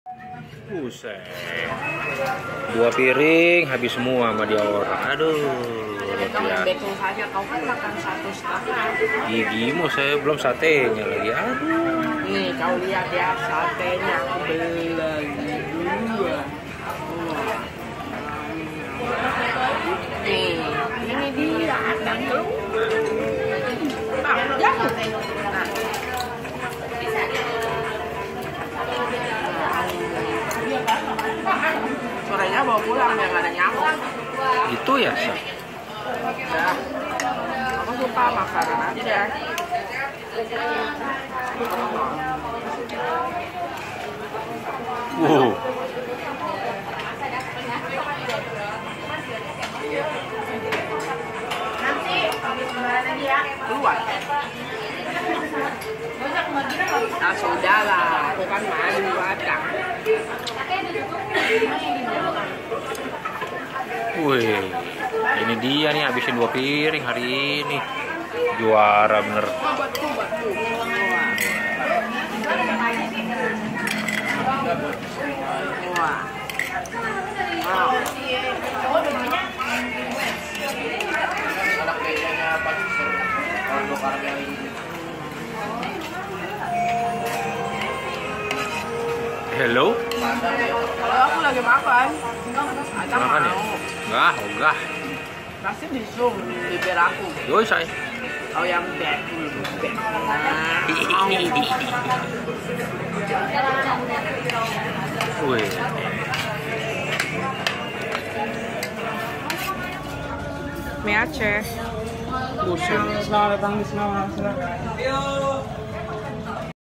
Buset. 2 piring habis semua sama dia orang. Aduh. Kamu betul saja, kau kan makan 1,5. Gigimu saya belum satenya lagi. Aduh. Nih kau lihat ya satenya aku beli lagi 2. Nih, ini dia ada tuh. Jauh. Sorenya bawa pulang biar gak ada nyamuk. Gitu ya, Sa? Ya, aku suka makanan aja. Keluar. Nah sudah lah, aku kan malu ada. Wih, ini dia nih habisin 2 piring hari ini. Juara bener. Wah. Hello? Kalau aku lagi makan, Ata Makan ya? mau. Enggak, ogah. Pasti di zoom bibir aku. Yoi, saya. Kau yang bad dulu, bad. Wih. Mie Aceh. Buset. Selamat datang di sini.